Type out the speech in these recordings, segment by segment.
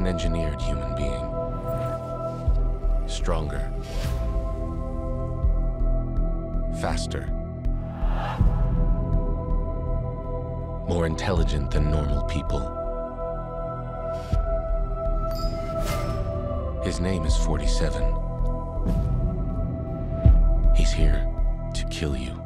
an engineered human being. Stronger. Faster. More intelligent than normal people. His name is 47. He's here to kill you.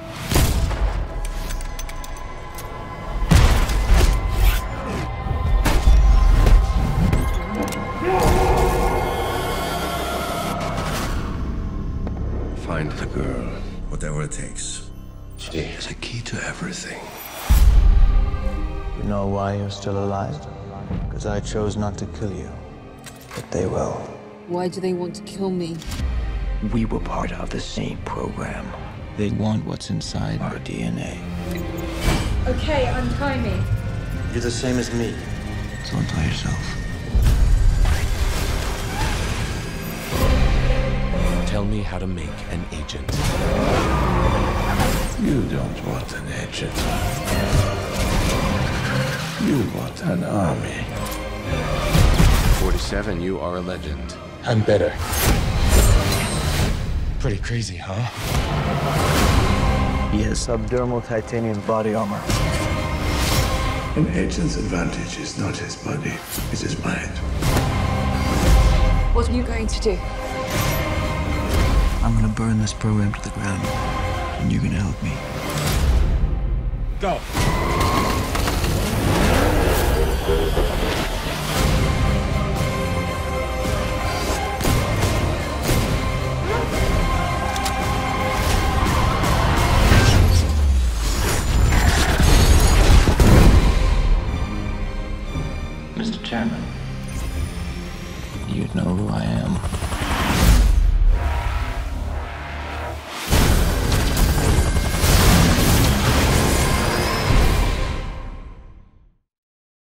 Find the girl, whatever it takes. She is a key to everything. You know why you're still alive? Because I chose not to kill you. But they will. Why do they want to kill me? We were part of the same program. They want what's inside our DNA. Okay, untie me. You're the same as me. So untie yourself. Tell me how to make an agent. You don't want an agent. You want an army. 47, you are a legend. I'm better. Pretty crazy, huh? He has subdermal titanium body armor. An agent's advantage is not his body, it's his mind. What are you going to do? I'm gonna burn this program to the ground. And you're gonna help me. Go! Mr. Chairman, you know who I am.